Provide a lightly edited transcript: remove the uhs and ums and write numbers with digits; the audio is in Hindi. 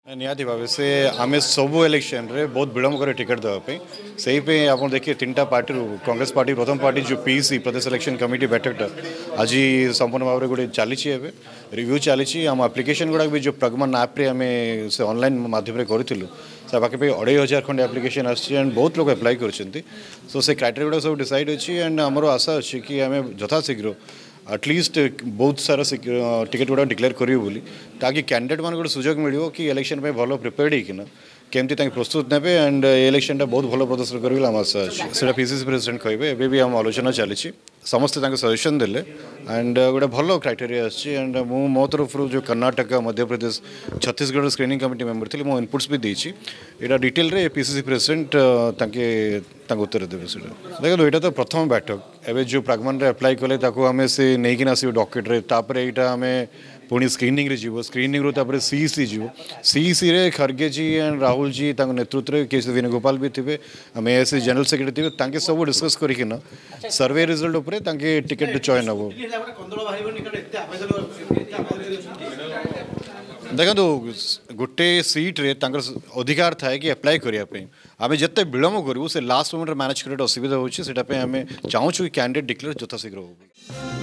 निहाती भाव से आम सबू इलेक्शन रे बहुत विलम्ब कर टिकेट देवाई से आप देखिए तीन टा पार्टी कांग्रेस पार्टी प्रथम पार्टी जो पीसी प्रदेश इलेक्शन कमिटी बैठकटा आज संपूर्ण भाव में गोटे चली रिव्यू चली आम आप्लिकेसन गुड़ा भी जो प्रगमन आप्रे आम से ऑनलाइन माध्यम करूँ से पाखे 2500 खंड एप्लिकेशन आंड बहुत लोग एप्लाई कर सो से क्राइटेरिया गुड़ा सब डिसाइड अच्छी एंड आमर आशा अच्छी कि आम यथाशीघ्र एटलिस्ट बहुत सारा टिकेट गुड़ा डिक्लेयर करूँ बोली ताकि कैंडिडेट मान गोटे सुजोग मिलो कि इलेक्शन में भल प्रिपेयर्ड होना केमती प्रस्तुत ने एंड इलेक्शन बहुत भल प्रदर्शन करेंगे आम आशा अच्छी से पीसीसी प्रेसिडेंट कहे एवं भी आम आलोचना चली समस्ते सजेसन देले एंड गोटे भल क्राइटेरिया एंड मो तरफ जो Karnataka Madhya Pradesh Chhattisgarh screening committee member थी मो इनपुट्स भी देती यहाँ डिटेल रे पीसीसी प्रेसिडेंट उत्तर देवे से देखो यहाँ तो प्रथम बैठक एवं जो प्रागमन अप्लाई कले आम से नहीं आसो डॉकेट्रे यहाँ आम पुणी स्क्रीनिंग रे जीवो स्क्रीनिंग रू सीईसी जीवो सीईसी रे खरगे जी एंड राहुल जी नेतृत्व में के वेणुगोपाल भी थे आम एएससी जनरल सेक्रेटरी थे सब डिस्कस करना सर्वे रिजल्ट उपर टिकेट चयन हम देखो गोटे सीट रे अधिकार थाए कि अप्लाई करने आम जिते विलम्ब करूँ से लास्ट मोमेंट मैनेज कर असुविधा होमें चाहूँ कि कैंडिडेट डिक्लेयर यथाशीघ्र हो।